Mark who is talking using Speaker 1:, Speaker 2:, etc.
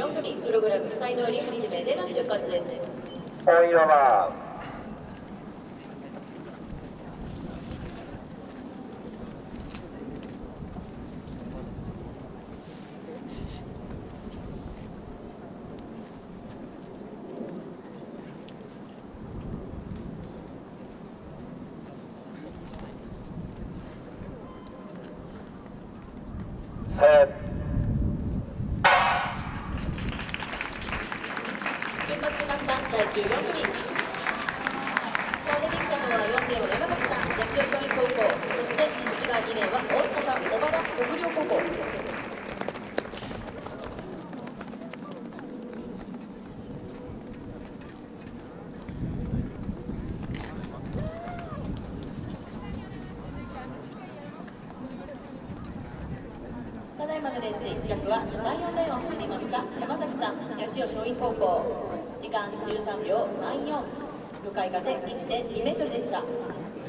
Speaker 1: 4組プログラム記載通り8名での出発です。
Speaker 2: お色はセット
Speaker 1: 出発しました第14組。顔出てきたのは4名は山崎さん、八千代松陰高校、そして内側2名は大塚さん、小原国領高校。ただいまのレース1着は第4レーンを走りました山崎さん、八千代松陰高校、時間13秒34、向かい風 1.2 メートルでした。